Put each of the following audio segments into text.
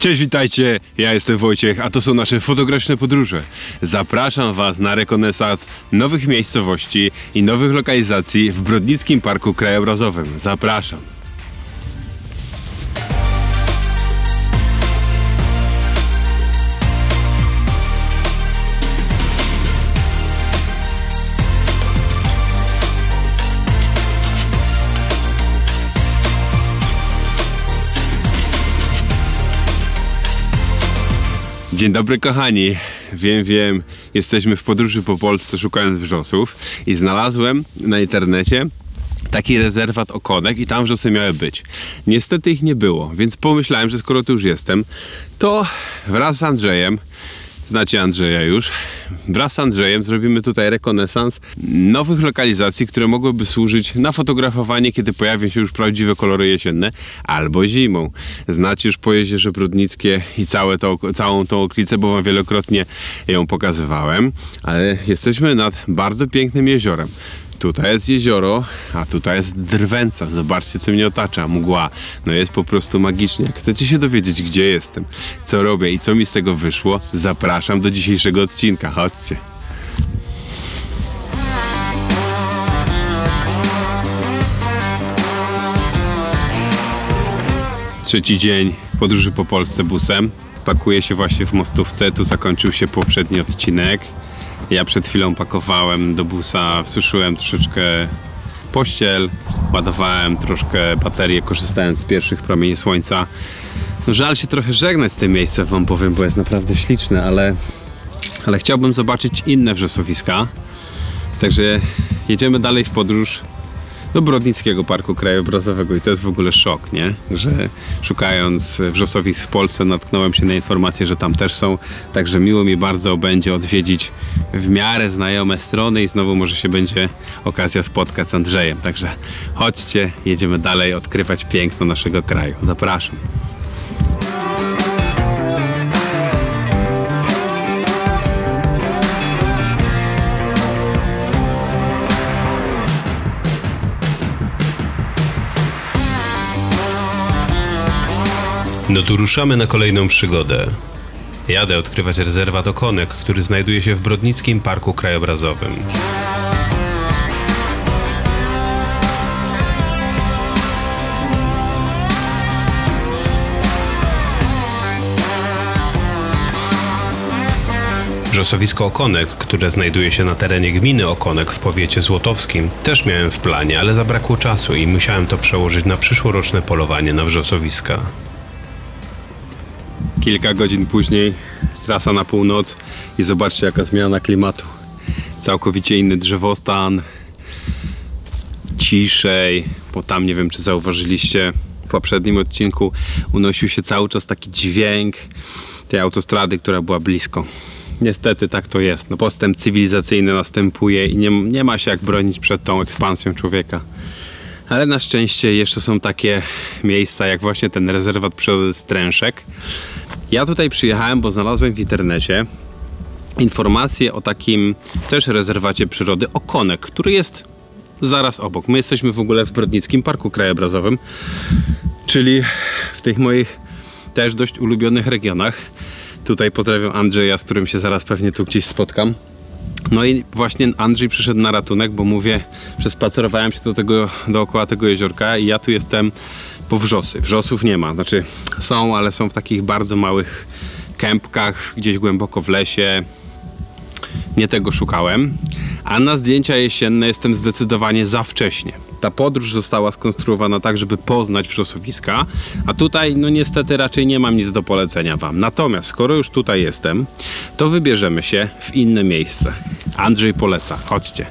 Cześć, witajcie, ja jestem Wojciech, a to są nasze fotograficzne podróże. Zapraszam Was na rekonesans nowych miejscowości i nowych lokalizacji w Brodnickim Parku Krajobrazowym. Zapraszam. Dzień dobry kochani, wiem, jesteśmy w podróży po Polsce szukając wrzosów i znalazłem na internecie taki rezerwat okonek i tam wrzosy miały być. Niestety ich nie było, więc pomyślałem, że skoro tu już jestem, to wraz z Andrzejem, znacie Andrzeja już, wraz z Andrzejem zrobimy tutaj rekonesans nowych lokalizacji, które mogłyby służyć na fotografowanie, kiedy pojawią się już prawdziwe kolory jesienne, albo zimą. Znacie już Pojezierze Brodnickie i całą tą okolicę, bo wam wielokrotnie ją pokazywałem, ale jesteśmy nad bardzo pięknym jeziorem. Tutaj jest jezioro, a tutaj jest Drwęca. Zobaczcie, co mnie otacza. Mgła. No jest po prostu magicznie. Jak chcecie się dowiedzieć, gdzie jestem, co robię i co mi z tego wyszło, zapraszam do dzisiejszego odcinka. Chodźcie. Trzeci dzień podróży po Polsce busem. Pakuję się właśnie w Mostówce. Tu zakończył się poprzedni odcinek. Ja przed chwilą pakowałem do busa, wsuszyłem troszeczkę pościel, ładowałem troszkę baterię, korzystając z pierwszych promieni słońca. No, żal się trochę żegnać z tym miejscem, wam powiem, bo jest naprawdę śliczne, ale chciałbym zobaczyć inne wrzosowiska. Także jedziemy dalej w podróż do Brodnickiego Parku Krajobrazowego i to jest w ogóle szok, nie? Że szukając wrzosowisk w Polsce natknąłem się na informację, że tam też są, także miło mi bardzo będzie odwiedzić w miarę znajome strony i znowu może się będzie okazja spotkać z Andrzejem, także chodźcie, jedziemy dalej odkrywać piękno naszego kraju. Zapraszam. No tu ruszamy na kolejną przygodę. Jadę odkrywać rezerwat okonek, który znajduje się w Brodnickim Parku Krajobrazowym. Wrzosowisko Okonek, które znajduje się na terenie gminy Okonek w powiecie złotowskim, też miałem w planie, ale zabrakło czasu i musiałem to przełożyć na przyszłoroczne polowanie na wrzosowiska. Kilka godzin później trasa na północ i zobaczcie, jaka zmiana klimatu. Całkowicie inny drzewostan, ciszej, bo tam nie wiem, czy zauważyliście, w poprzednim odcinku unosił się cały czas taki dźwięk tej autostrady, która była blisko. Niestety tak to jest. No, postęp cywilizacyjny następuje i nie ma się jak bronić przed tą ekspansją człowieka. Ale na szczęście jeszcze są takie miejsca, jak właśnie ten rezerwat przyrody Stręszek. Ja tutaj przyjechałem, bo znalazłem w internecie informację o takim też rezerwacie przyrody Okonek, który jest zaraz obok. My jesteśmy w ogóle w Brodnickim Parku Krajobrazowym, czyli w tych moich też dość ulubionych regionach. Tutaj pozdrawiam Andrzeja, z którym się zaraz pewnie tu gdzieś spotkam. No i właśnie Andrzej przyszedł na ratunek, bo mówię, przespacerowałem się dookoła tego jeziorka i ja tu jestem po wrzosy. Wrzosów nie ma, znaczy są, ale są w takich bardzo małych kępkach, gdzieś głęboko w lesie. Nie tego szukałem. A na zdjęcia jesienne jestem zdecydowanie za wcześnie. Ta podróż została skonstruowana tak, żeby poznać wrzosowiska, a tutaj no niestety raczej nie mam nic do polecenia wam. Natomiast skoro już tutaj jestem, to wybierzemy się w inne miejsce. Andrzej poleca, chodźcie.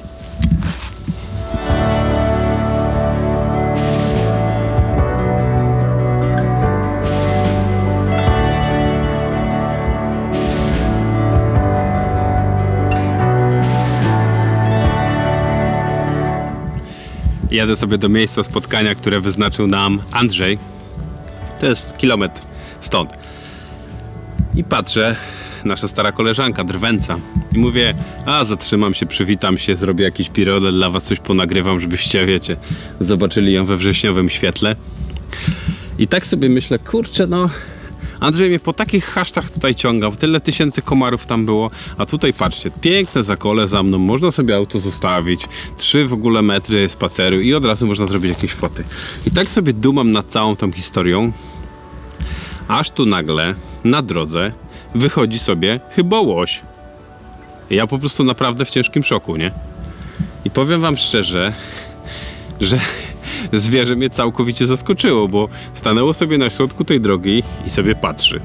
Jadę sobie do miejsca spotkania, które wyznaczył nam Andrzej. To jest kilometr stąd. I patrzę, nasza stara koleżanka, Drwęca. I mówię, zatrzymam się, przywitam się, zrobię jakiś pirodel dla was, coś ponagrywam, żebyście, wiecie, zobaczyli ją we wrześniowym świetle. I tak sobie myślę, kurczę, no Andrzej mnie po takich chaszczach tutaj ciągał, tyle tysięcy komarów tam było, a tutaj patrzcie, piękne zakole za mną, można sobie auto zostawić, 3 w ogóle metry spaceru i od razu można zrobić jakieś foty. I tak sobie dumam nad całą tą historią, aż tu nagle na drodze wychodzi sobie chyba łoś. Ja po prostu naprawdę w ciężkim szoku, nie? I powiem wam szczerze, że zwierzę mnie całkowicie zaskoczyło, bo stanęło sobie na środku tej drogi i sobie patrzy.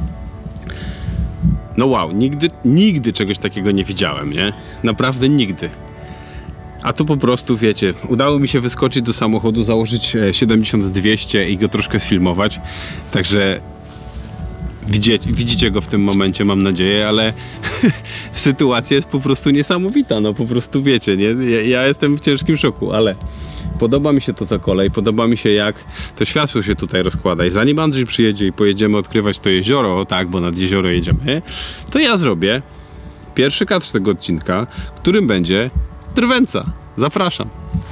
No wow, nigdy czegoś takiego nie widziałem, nie? Naprawdę nigdy. A tu po prostu, wiecie, udało mi się wyskoczyć do samochodu, założyć 70-200 i go troszkę sfilmować. Także widzicie go w tym momencie, mam nadzieję, ale sytuacja jest po prostu niesamowita, no po prostu wiecie, nie? Ja jestem w ciężkim szoku, ale podoba mi się to za kolej, podoba mi się jak to światło się tutaj rozkłada i zanim Andrzej przyjedzie i pojedziemy odkrywać to jezioro, tak, bo nad jezioro jedziemy, to ja zrobię pierwszy kadr tego odcinka, którym będzie Drwęca. Zapraszam.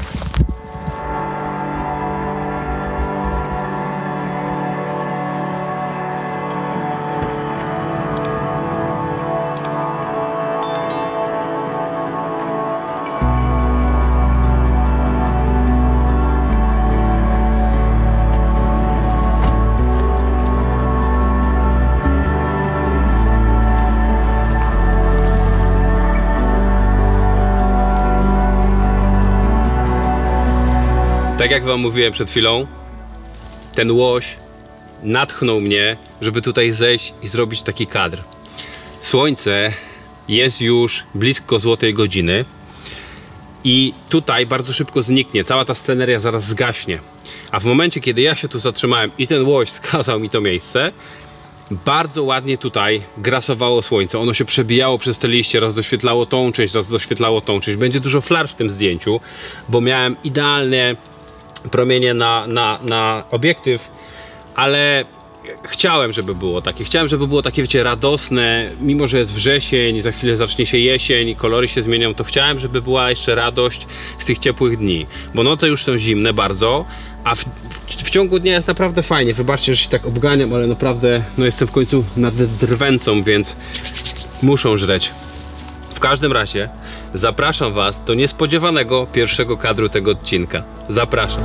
Tak jak wam mówiłem przed chwilą, ten łoś natchnął mnie, żeby tutaj zejść i zrobić taki kadr. Słońce jest już blisko złotej godziny i tutaj bardzo szybko zniknie, cała ta sceneria zaraz zgaśnie. A w momencie, kiedy ja się tu zatrzymałem i ten łoś wskazał mi to miejsce, bardzo ładnie tutaj grasowało słońce. Ono się przebijało przez te liście, raz doświetlało tą część, raz doświetlało tą część. Będzie dużo flar w tym zdjęciu, bo miałem idealne promienie na obiektyw, ale chciałem, żeby było takie. Chciałem, żeby było takie, wiecie, radosne, mimo że jest wrzesień, za chwilę zacznie się jesień i kolory się zmienią, to chciałem, żeby była jeszcze radość z tych ciepłych dni, bo noce już są zimne bardzo, a w ciągu dnia jest naprawdę fajnie. Wybaczcie, że się tak obganiam, ale naprawdę, no jestem w końcu nad drwęcą, więc muszą żreć. W każdym razie zapraszam was do niespodziewanego pierwszego kadru tego odcinka. Zapraszam.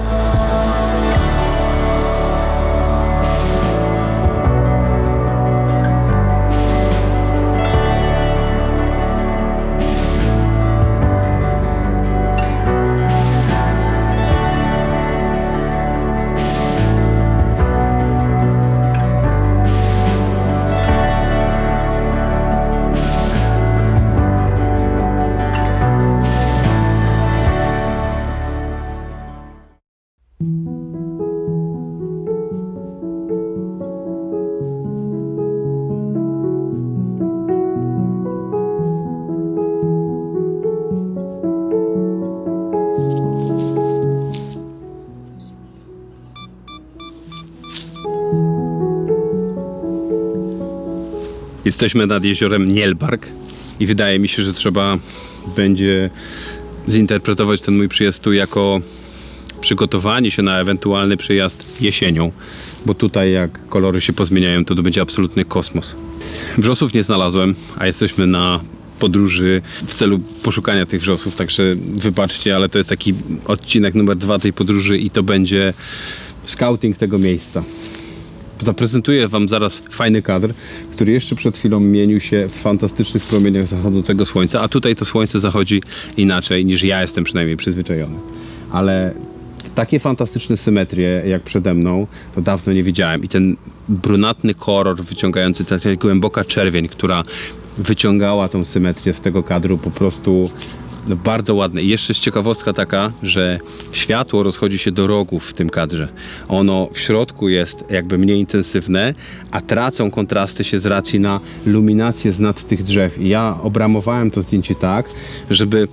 Jesteśmy nad jeziorem Nielbark i wydaje mi się, że trzeba będzie zinterpretować ten mój przyjazd tu jako przygotowanie się na ewentualny przyjazd jesienią, bo tutaj jak kolory się pozmieniają, to będzie absolutny kosmos. Wrzosów nie znalazłem, a jesteśmy na podróży w celu poszukania tych wrzosów, także wybaczcie, ale to jest taki odcinek numer 2 tej podróży i to będzie scouting tego miejsca. Zaprezentuję wam zaraz fajny kadr, który jeszcze przed chwilą mienił się w fantastycznych promieniach zachodzącego słońca, a tutaj to słońce zachodzi inaczej niż ja jestem przynajmniej przyzwyczajony. Ale takie fantastyczne symetrie jak przede mną to dawno nie widziałem i ten brunatny kolor wyciągający, ta głęboka czerwień, która wyciągała tą symetrię z tego kadru, po prostu no, bardzo ładne. I jeszcze jest ciekawostka taka, że światło rozchodzi się do rogów w tym kadrze. Ono w środku jest jakby mniej intensywne, a tracą kontrasty się z racji na luminację z nad tych drzew. I ja obramowałem to zdjęcie tak, żeby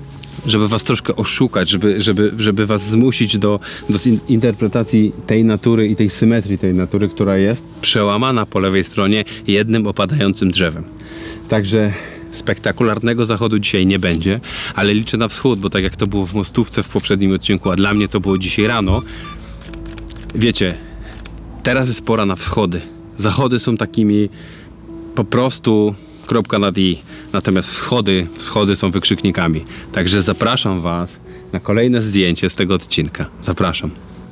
was troszkę oszukać, żeby was zmusić do interpretacji tej natury i tej symetrii tej natury, która jest przełamana po lewej stronie jednym opadającym drzewem. Także spektakularnego zachodu dzisiaj nie będzie, ale liczę na wschód, bo tak jak to było w Mostówce w poprzednim odcinku, a dla mnie to było dzisiaj rano, wiecie, teraz jest pora na wschody. Zachody są takimi po prostu kropka nad i, natomiast wschody są wykrzyknikami. Także zapraszam Was na kolejne zdjęcie z tego odcinka. Zapraszam.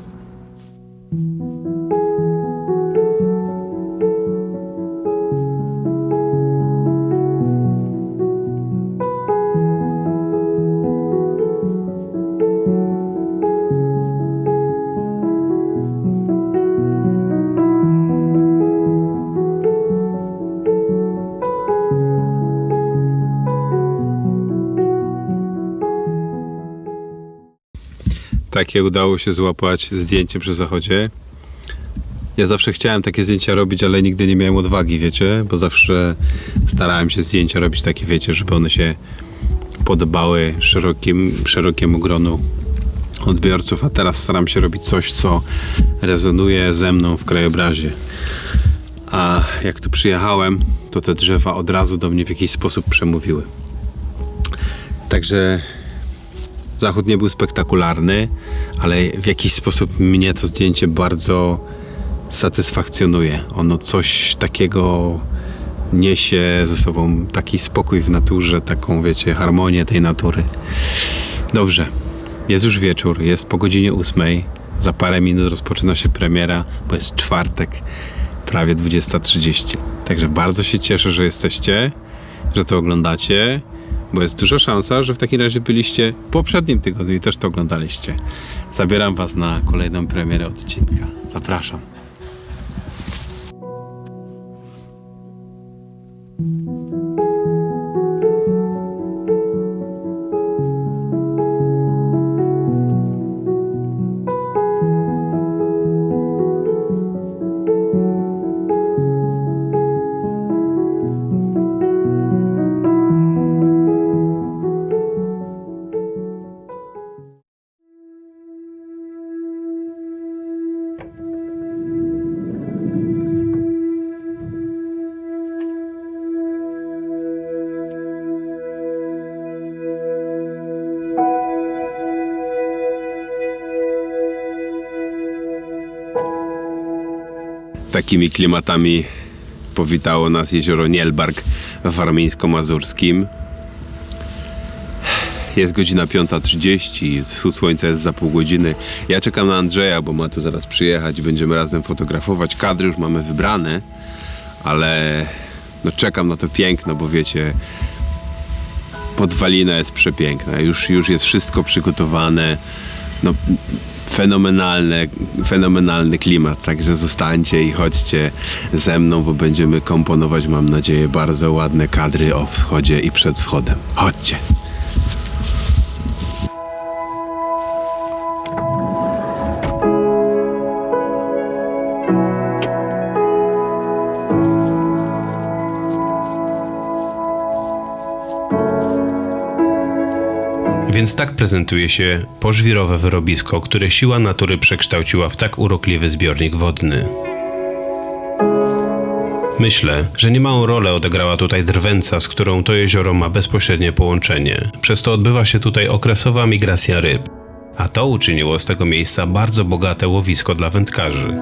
Takie udało się złapać zdjęcie przy zachodzie. Ja zawsze chciałem takie zdjęcia robić, ale nigdy nie miałem odwagi, wiecie, bo zawsze starałem się zdjęcia robić takie, wiecie, żeby one się podobały szerokiemu gronu odbiorców, a teraz staram się robić coś, co rezonuje ze mną w krajobrazie. A jak tu przyjechałem, to te drzewa od razu do mnie w jakiś sposób przemówiły. Także zachód nie był spektakularny, ale w jakiś sposób mnie to zdjęcie bardzo satysfakcjonuje. Ono coś takiego niesie ze sobą, taki spokój w naturze, taką, wiecie, harmonię tej natury. Dobrze, jest już wieczór, jest po godzinie 8. Za parę minut rozpoczyna się premiera, bo jest czwartek, prawie 20:30. Także bardzo się cieszę, że jesteście, że to oglądacie, bo jest duża szansa, że w takim razie byliście w poprzednim tygodniu i też to oglądaliście. Zabieram Was na kolejną premierę odcinka. Zapraszam. Takimi klimatami powitało nas jezioro Nielbark w warmińsko-mazurskim. Jest godzina 5:30, wschód słońca jest za pół godziny. Ja czekam na Andrzeja, bo ma tu zaraz przyjechać i będziemy razem fotografować. Kadry już mamy wybrane, ale no czekam na to piękno, bo wiecie, podwalina jest przepiękna. Już jest wszystko przygotowane. No, fenomenalny klimat, także zostańcie i chodźcie ze mną, bo będziemy komponować, mam nadzieję, bardzo ładne kadry o wschodzie i przed wschodem. Chodźcie! Więc tak prezentuje się pożwirowe wyrobisko, które siła natury przekształciła w tak urokliwy zbiornik wodny. Myślę, że niemałą rolę odegrała tutaj drwęca, z którą to jezioro ma bezpośrednie połączenie. Przez to odbywa się tutaj okresowa migracja ryb, a to uczyniło z tego miejsca bardzo bogate łowisko dla wędkarzy.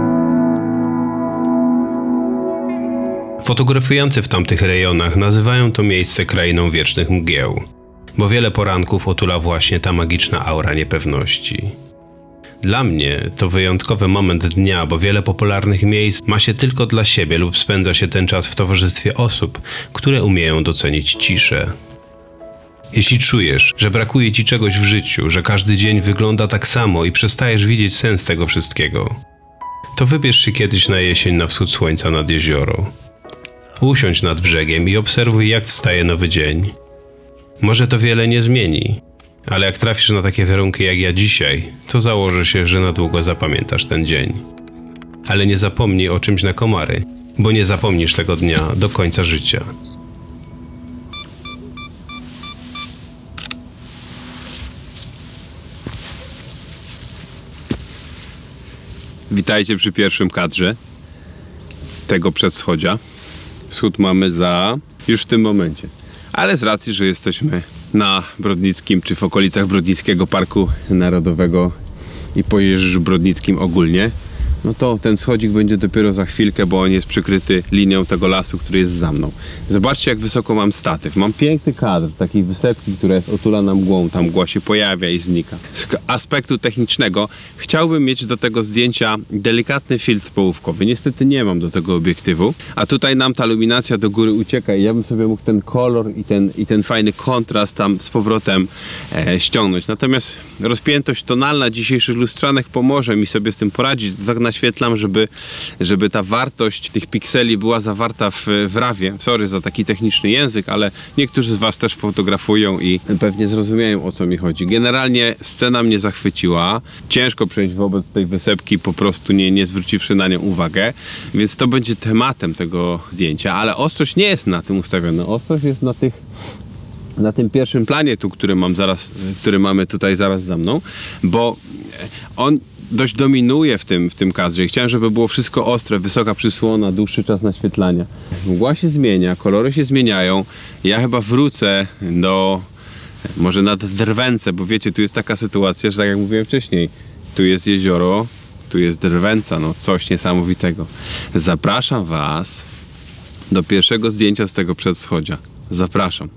Fotografujący w tamtych rejonach nazywają to miejsce krainą wiecznych mgieł, bo wiele poranków otula właśnie ta magiczna aura niepewności. Dla mnie to wyjątkowy moment dnia, bo wiele popularnych miejsc ma się tylko dla siebie lub spędza się ten czas w towarzystwie osób, które umieją docenić ciszę. Jeśli czujesz, że brakuje ci czegoś w życiu, że każdy dzień wygląda tak samo i przestajesz widzieć sens tego wszystkiego, to wybierz się kiedyś na jesień na wschód słońca nad jezioro. Usiądź nad brzegiem i obserwuj, jak wstaje nowy dzień. Może to wiele nie zmieni, ale jak trafisz na takie warunki jak ja dzisiaj, to założę się, że na długo zapamiętasz ten dzień. Ale nie zapomnij o czymś na komary, bo nie zapomnisz tego dnia do końca życia. Witajcie przy pierwszym kadrze tego przedwschodzia. Wschód mamy już w tym momencie. Ale z racji, że jesteśmy na Brodnickim, czy w okolicach Brodnickiego Parku Narodowego i po Jeżycu Brodnickim ogólnie, no to ten schodzik będzie dopiero za chwilkę, bo on jest przykryty linią tego lasu, który jest za mną. Zobaczcie, jak wysoko mam statyw. Mam piękny kadr takiej wysepki, która jest otulana mgłą. Ta mgła się pojawia i znika. Z aspektu technicznego chciałbym mieć do tego zdjęcia delikatny filtr połówkowy. Niestety nie mam do tego obiektywu, a tutaj nam ta luminacja do góry ucieka i ja bym sobie mógł ten kolor i ten fajny kontrast tam z powrotem ściągnąć. Natomiast rozpiętość tonalna dzisiejszych lustrzanek pomoże mi sobie z tym poradzić. Tak naświetlam, żeby ta wartość tych pikseli była zawarta w RAWie. Sorry za taki techniczny język, ale niektórzy z Was też fotografują i pewnie zrozumieją, o co mi chodzi. Generalnie scena mnie zachwyciła. Ciężko przejść wobec tej wysepki, po prostu nie zwróciwszy na nią uwagę, więc to będzie tematem tego zdjęcia, ale ostrość nie jest na tym ustawiona. Ostrość jest na tym pierwszym planie tu, który mamy tutaj zaraz za mną, bo on dość dominuje w tym kadrze i chciałem, żeby było wszystko ostre, wysoka przysłona, dłuższy czas naświetlania. Mgła się zmienia, kolory się zmieniają. Ja chyba wrócę może nad Drwęce, bo wiecie, tu jest taka sytuacja, że tak jak mówiłem wcześniej, tu jest jezioro, tu jest Drwęca, no coś niesamowitego. Zapraszam Was do pierwszego zdjęcia z tego przedschodzia. Zapraszam.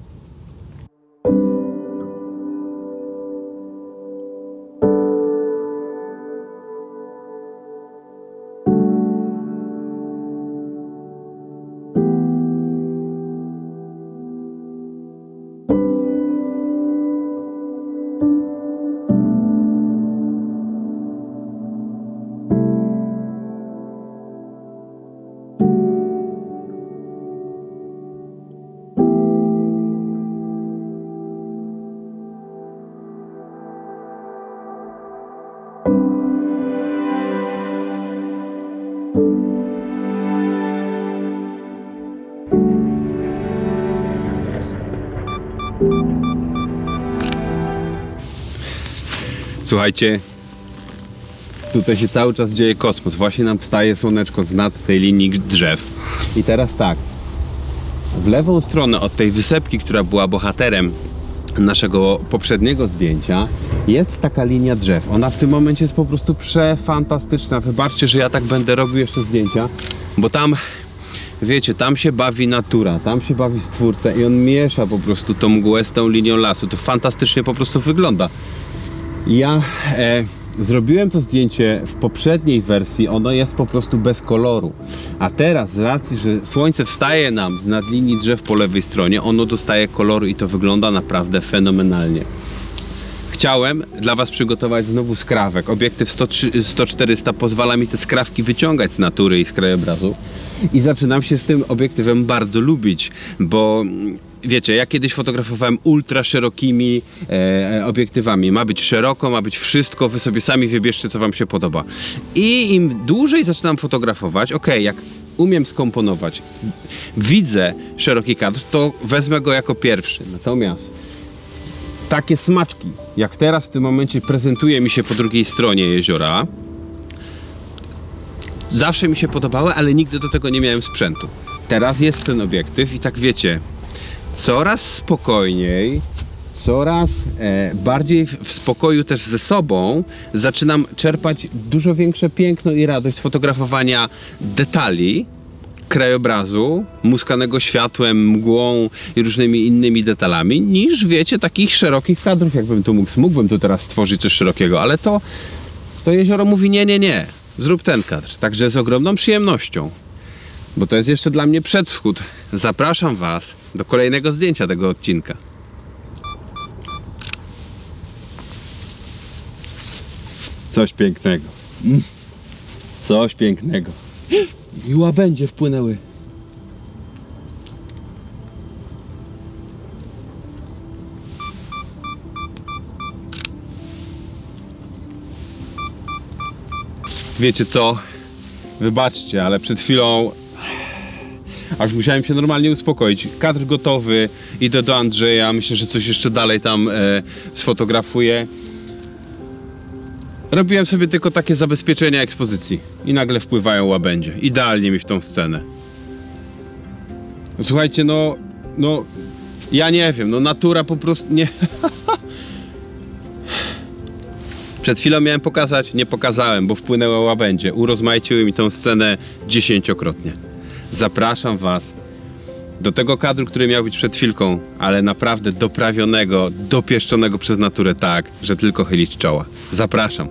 Słuchajcie, tutaj się cały czas dzieje kosmos. Właśnie nam wstaje słoneczko z nad tej linii drzew. I teraz tak, w lewą stronę od tej wysepki, która była bohaterem naszego poprzedniego zdjęcia, jest taka linia drzew. Ona w tym momencie jest po prostu przefantastyczna. Wybaczcie, że ja tak będę robił jeszcze zdjęcia, bo tam, wiecie, tam się bawi natura, tam się bawi stwórca i on miesza po prostu tą mgłę z tą linią lasu. To fantastycznie po prostu wygląda. Ja zrobiłem to zdjęcie w poprzedniej wersji, ono jest po prostu bez koloru. A teraz z racji, że słońce wstaje nam z nad linii drzew po lewej stronie, ono dostaje koloru i to wygląda naprawdę fenomenalnie. Chciałem dla Was przygotować znowu skrawek. Obiektyw 100-400 pozwala mi te skrawki wyciągać z natury i z krajobrazu. I zaczynam się z tym obiektywem bardzo lubić, bo wiecie, ja kiedyś fotografowałem ultra szerokimi obiektywami. Ma być szeroko, ma być wszystko, Wy sobie sami wybierzcie, co Wam się podoba. I im dłużej zaczynam fotografować, jak umiem skomponować, widzę szeroki kadr, to wezmę go jako pierwszy. Natomiast takie smaczki, jak teraz w tym momencie prezentuje mi się po drugiej stronie jeziora, zawsze mi się podobały, ale nigdy do tego nie miałem sprzętu. Teraz jest ten obiektyw i tak wiecie, coraz spokojniej, coraz bardziej w spokoju też ze sobą zaczynam czerpać dużo większe piękno i radość z fotografowania detali, krajobrazu, muskanego światłem, mgłą i różnymi innymi detalami, niż wiecie, takich szerokich kadrów, jakbym tu mógłbym tu teraz stworzyć coś szerokiego, ale to jezioro mówi nie, zrób ten kadr. Także z ogromną przyjemnością, bo to jest jeszcze dla mnie przedwschód. Zapraszam Was do kolejnego zdjęcia tego odcinka. Coś pięknego. Coś pięknego. I łabędzie wpłynęły. Wiecie co? Wybaczcie, ale przed chwilą aż musiałem się normalnie uspokoić. Kadr gotowy, idę do Andrzeja, myślę, że coś jeszcze dalej tam sfotografuję. Robiłem sobie tylko takie zabezpieczenia ekspozycji i nagle wpływają łabędzie. Idealnie mi w tą scenę. Słuchajcie, no ja nie wiem, natura po prostu nie... Przed chwilą miałem pokazać, nie pokazałem, bo wpłynęło łabędzie. Urozmaiciły mi tą scenę 10-krotnie. Zapraszam was do tego kadru, który miał być przed chwilką, ale naprawdę doprawionego, dopieszczonego przez naturę tak, że tylko chylić czoła. Zapraszam.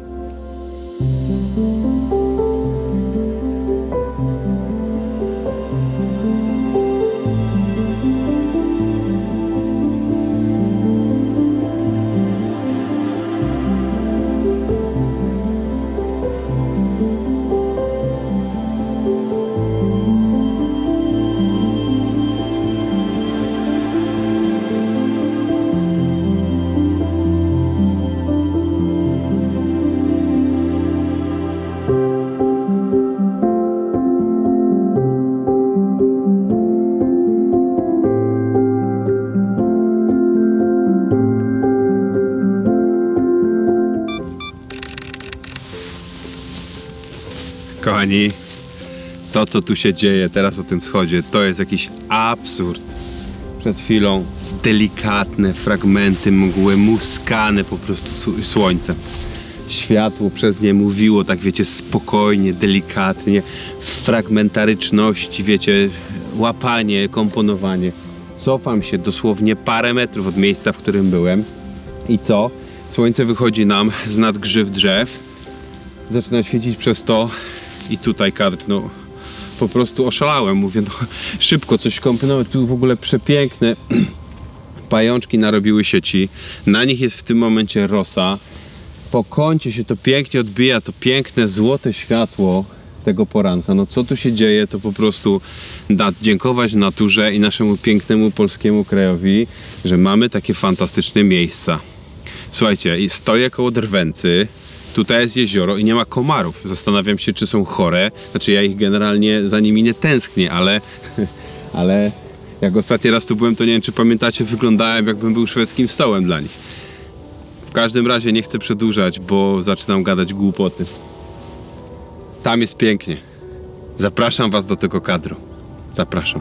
Kochani, to co tu się dzieje teraz o tym wschodzie, to jest jakiś absurd. Przed chwilą delikatne fragmenty mgły, muskane po prostu słońcem. Światło przez nie mówiło, tak wiecie, spokojnie, delikatnie, w fragmentaryczności, wiecie, łapanie, komponowanie. Cofam się dosłownie parę metrów od miejsca, w którym byłem. I co? Słońce wychodzi nam z nad grzyw drzew. Zaczyna świecić przez to i tutaj kadr, no po prostu oszalałem, mówię, no szybko coś komponować, tu w ogóle przepiękne pajączki narobiły sieci, na nich jest w tym momencie rosa, po kącie się to pięknie odbija, to piękne złote światło tego poranka, no co tu się dzieje, to po prostu dziękować naturze i naszemu pięknemu polskiemu krajowi, że mamy takie fantastyczne miejsca. Słuchajcie, stoję koło Drwęcy. Tutaj jest jezioro i nie ma komarów. Zastanawiam się, czy są chore. Znaczy ja ich generalnie za nimi nie tęsknię, ale jak ostatni raz tu byłem, to nie wiem, czy pamiętacie, wyglądałem, jakbym był szwedzkim stołem dla nich. W każdym razie nie chcę przedłużać, bo zaczynam gadać głupoty. Tam jest pięknie. Zapraszam was do tego kadru. Zapraszam.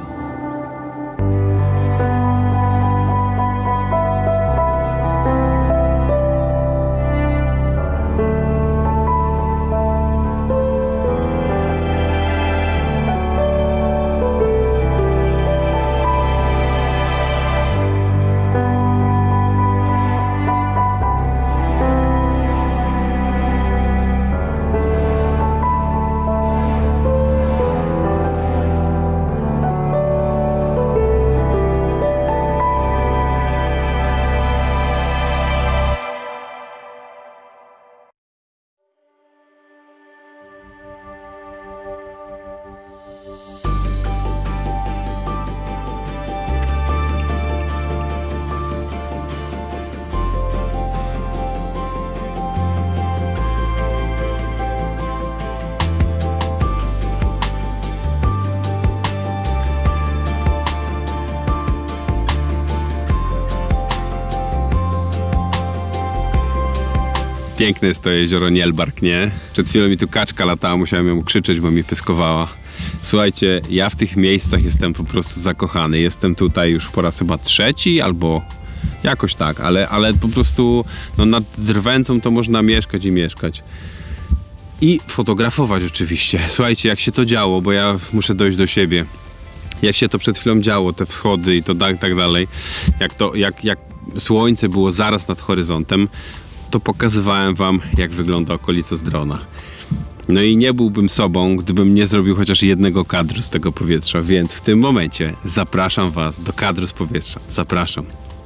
Piękne jest to jezioro Nielbark, nie? Przed chwilą mi tu kaczka latała, musiałem ją krzyczeć, bo mi pyskowała. Słuchajcie, ja w tych miejscach jestem po prostu zakochany. Jestem tutaj już po raz chyba trzeci albo jakoś tak, ale po prostu no, nad Drwęcą to można mieszkać i mieszkać. I fotografować oczywiście. Słuchajcie, jak się to działo, bo ja muszę dojść do siebie. Jak się to przed chwilą działo, te wschody i to tak dalej. Jak słońce było zaraz nad horyzontem, to pokazywałem wam, jak wygląda okolica z drona. No i nie byłbym sobą, gdybym nie zrobił chociaż jednego kadru z tego powietrza, więc w tym momencie zapraszam was do kadru z powietrza. Zapraszam.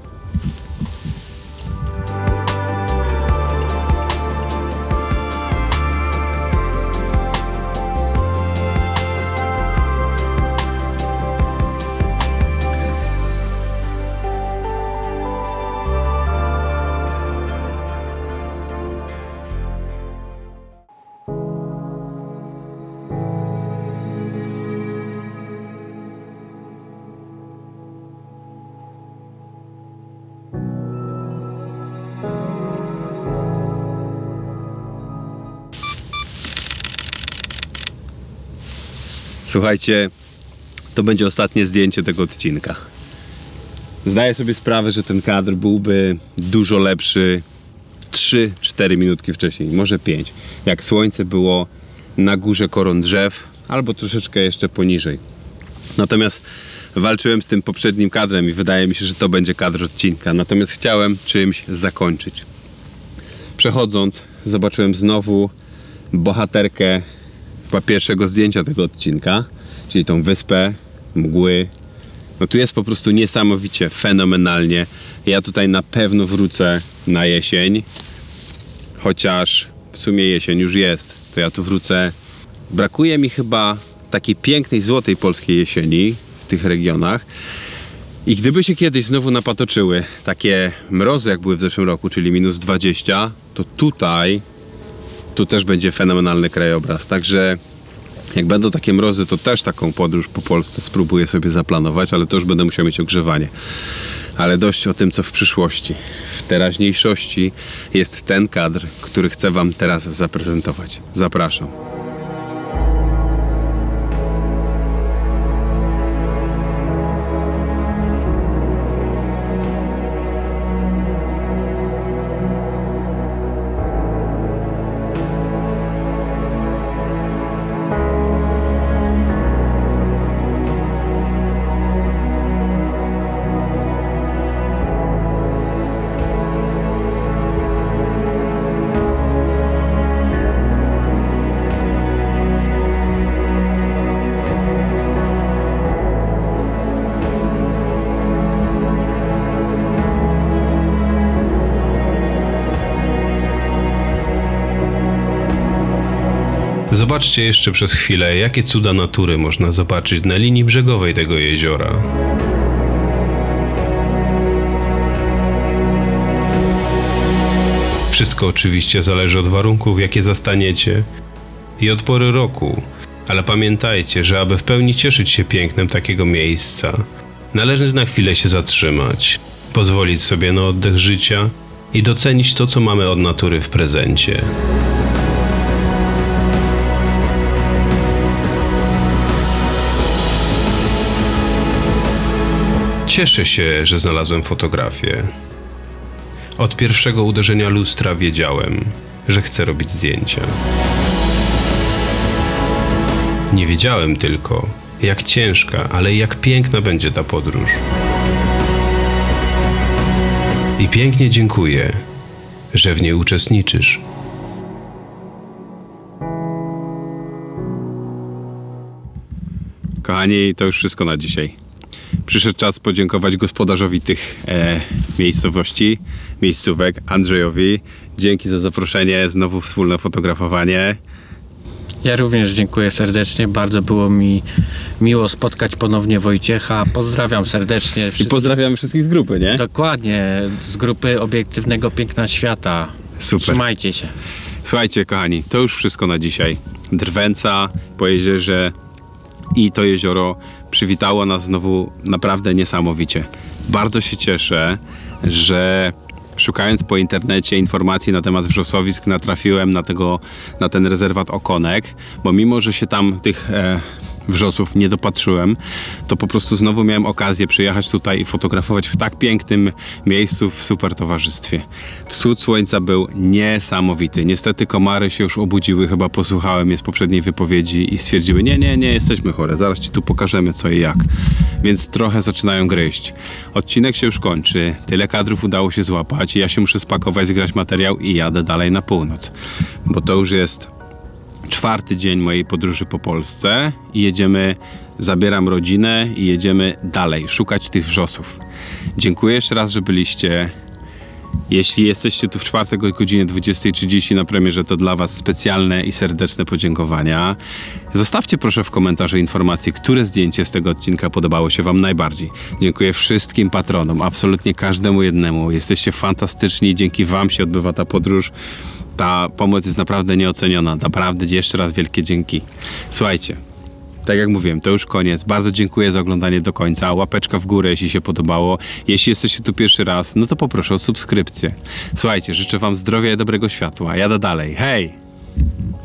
Słuchajcie, to będzie ostatnie zdjęcie tego odcinka. Zdaję sobie sprawę, że ten kadr byłby dużo lepszy 3-4 minutki wcześniej, może 5. Jak słońce było na górze koron drzew, albo troszeczkę jeszcze poniżej. Natomiast walczyłem z tym poprzednim kadrem i wydaje mi się, że to będzie kadr odcinka. Natomiast chciałem czymś zakończyć. Przechodząc, zobaczyłem znowu bohaterkę chyba pierwszego zdjęcia tego odcinka, czyli tą wyspę mgły. No tu jest po prostu niesamowicie, fenomenalnie. Ja tutaj na pewno wrócę na jesień, chociaż w sumie jesień już jest, to ja tu wrócę. Brakuje mi chyba takiej pięknej, złotej polskiej jesieni w tych regionach. I gdyby się kiedyś znowu napatoczyły takie mrozy, jak były w zeszłym roku, czyli -20, to tutaj tu też będzie fenomenalny krajobraz. Także jak będą takie mrozy, to też taką podróż po Polsce spróbuję sobie zaplanować, ale to już będę musiał mieć ogrzewanie. Ale dość o tym, co w przyszłości. W teraźniejszości jest ten kadr, który chcę wam teraz zaprezentować. Zapraszam. Zobaczcie jeszcze przez chwilę, jakie cuda natury można zobaczyć na linii brzegowej tego jeziora. Wszystko oczywiście zależy od warunków, jakie zastaniecie i od pory roku, ale pamiętajcie, że aby w pełni cieszyć się pięknem takiego miejsca, należy na chwilę się zatrzymać, pozwolić sobie na oddech życia i docenić to, co mamy od natury w prezencie. Cieszę się, że znalazłem fotografię. Od pierwszego uderzenia lustra wiedziałem, że chcę robić zdjęcia. Nie wiedziałem tylko, jak ciężka, ale jak piękna będzie ta podróż. I pięknie dziękuję, że w niej uczestniczysz. Kochani, to już wszystko na dzisiaj. Przyszedł czas podziękować gospodarzowi tych miejscowości, miejscówek, Andrzejowi. Dzięki za zaproszenie, znowu wspólne fotografowanie. Ja również dziękuję serdecznie, bardzo było mi miło spotkać ponownie Wojciecha. Pozdrawiam serdecznie. I pozdrawiam wszystkich z grupy, nie? Dokładnie, z grupy Obiektywnego Piękna Świata. Super. Trzymajcie się. Słuchajcie, kochani, to już wszystko na dzisiaj. Drwęca po jeziorze i to jezioro przywitało nas znowu naprawdę niesamowicie. Bardzo się cieszę, że szukając po internecie informacji na temat wrzosowisk natrafiłem na ten rezerwat Okonek, bo mimo, że się tam tych wrzosów nie dopatrzyłem, to po prostu znowu miałem okazję przyjechać tutaj i fotografować w tak pięknym miejscu, w super towarzystwie. Wschód słońca był niesamowity. Niestety komary się już obudziły, chyba posłuchałem je z poprzedniej wypowiedzi i stwierdziły, nie, jesteśmy chore, zaraz ci tu pokażemy co i jak. Więc trochę zaczynają gryźć. Odcinek się już kończy, tyle kadrów udało się złapać, ja się muszę spakować, zgrać materiał i jadę dalej na północ, bo to już jest 4. dzień mojej podróży po Polsce i jedziemy, zabieram rodzinę i jedziemy dalej, szukać tych wrzosów. Dziękuję jeszcze raz, że byliście. Jeśli jesteście tu w czwartek o godzinie 20:30 na premierze, to dla was specjalne i serdeczne podziękowania. Zostawcie proszę w komentarzu informację, które zdjęcie z tego odcinka podobało się wam najbardziej. Dziękuję wszystkim patronom, absolutnie każdemu jednemu. Jesteście fantastyczni i dzięki wam się odbywa ta podróż. Ta pomoc jest naprawdę nieoceniona. Naprawdę jeszcze raz wielkie dzięki. Słuchajcie, tak jak mówiłem, to już koniec. Bardzo dziękuję za oglądanie do końca. Łapeczka w górę, jeśli się podobało. Jeśli jesteście tu pierwszy raz, no to poproszę o subskrypcję. Słuchajcie, życzę wam zdrowia i dobrego światła. Jadę dalej. Hej!